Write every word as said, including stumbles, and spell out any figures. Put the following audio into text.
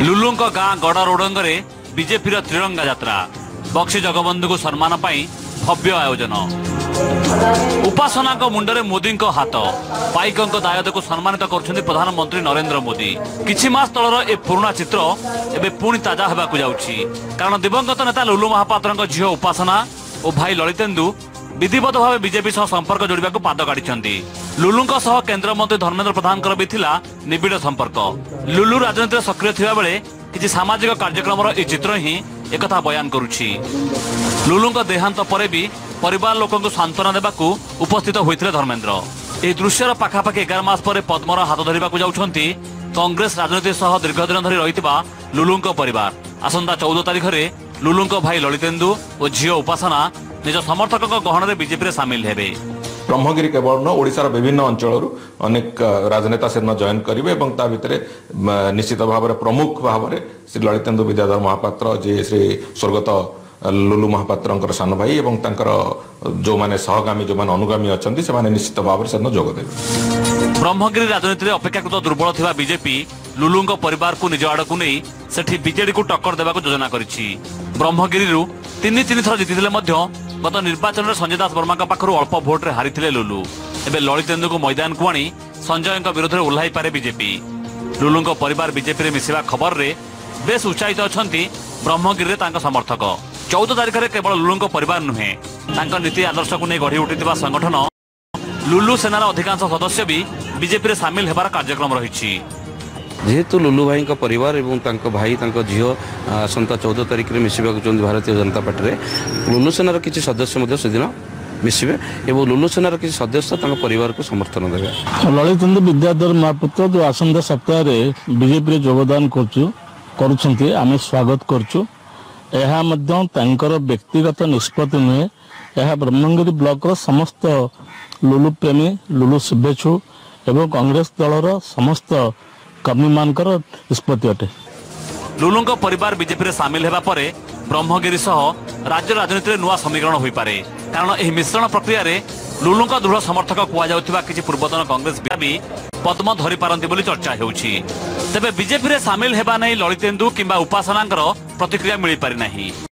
लुलुंक गाँ गड़रोडंगे बीजेपी त्रिरंगा यात्रा बक्सी जगबंधु को सम्मान पाई भव्य आयोजन उपासना मुंडरे मोदी हाथ पाइक दायद को सम्मानित कर प्रधानमंत्री नरेंद्र मोदी किछि मास तलर ए पुराना चित्र एबे पुणी ताजा होगा जाउछि कारण दिवंगत नेता लुलु महापात्र झील उपासना और भाई ललितेन्दु विधिवत भाव बीजेपी सह संपर्क जोड़ा पाद काढ़ी लुलुंक सह केन्द्र मंत्री धर्मेन्द्र प्रधान भी निबिड़ संपर्क लुलु राजनीति सक्रिय थिबा बेले किछि सामाजिक कार्यक्रम चित्र ही एक बयान करुछि लुलुंक देहांत पर भी परिवार लोक सांत्वना देवाकू उपस्थित होते धर्मेन्द्र यह दृश्यर पाखापाखि एगार मास पर पद्मर हाथ धरने जाउछंती कांग्रेस राजनीति सह दीर्घदिन धरी रहितबा लुलुंक परिवार आसंता चौदह तारिख में लुलुंक भाई ललितेन्दु और झील उपासना निज समर्थक गहन बीजेपी सामिल हेबे। ब्रह्मगिरी केवल न ओडिशार विभिन्न अंचल अनेक राजनेता से जॉइन करेंगे और निश्चित भाव में प्रमुख भाव में श्री ललितेन्दु विद्याधर महापात्र जी श्री स्वर्गत लुलु महापात्र सान भाई और जो माने सहगामी जो माने अनुगामी अच्छा से निश्चित भाव में जोगदेवे। ब्रह्मगिरी राजनीति अपेक्षाकृत दुर्बल थिबा बीजेपी लुलुंक परिवार को निज आड़ को नहीं सेठी बीजेडी को टक्कर देवाक योजना करिछि। ब्रह्मगिरी तीन तीन थर जीतिले गत निर्वाचन में संजय दास वर्मा पाखर अल्प भोट रे हारी लुलु एवं ललितेन्दु को मैदान को आनी संजय विरोध में ओह्लाई पारे बीजेपी। लुलुंक परिवार बीजेपी में मिसिबा खबर रे बेस उत्साहित अछंती ब्रह्मगिरी तांका समर्थक। चौदह तारिख में केवल लुलुंक परिवार नुहे तांका नीति आदर्श को नहीं गढ़ी उठिथिबा संगठन लुलु सेनार अधिकांश सदस्य भी बीजेपी सामिल होबार कार्यक्रम रही। जेहेतु लुलु भाई परिवार एवं तांको भाई तांको झील आसंता चौदह तारिख में मिसवा भारतीय जनता पार्टी में लुलु सेनार किसी सदस्य सेदिन मिसवे एवं लुलु सेनार किसी सदस्य परिवार को समर्थन देवे। ललितेन्दु विद्याधर महापात्र जो आसंता सप्ताह बीजेपी योगदान करुछंती आमे स्वागत करछु। यह व्यक्तिगत निष्पत्ति नुहे यह ब्रह्मगिरी ब्लॉक समस्त लुलु प्रेमी लुलु शुभेच्छु एवं कांग्रेस दलर समस्त कर्मी मानकर निष्पत्ति अटे। लुलुंक परिवार बीजेपी सामिल होगा पर ब्रह्मगिरी सह राज्य राजनीति में नुआ समीकरण हो पारे कारण यह मिश्रण प्रक्रिया रे लुलुंक दृढ़ समर्थक कहुवा किसी पूर्वतन कांग्रेस भी पद्म धरी पारती बोली चर्चा होउछि। तेबे बीजेपी रे सामिल हेबा नै ललितेन्दु किंबा उपासनांकर प्रतिक्रिया मिल पारि नाही।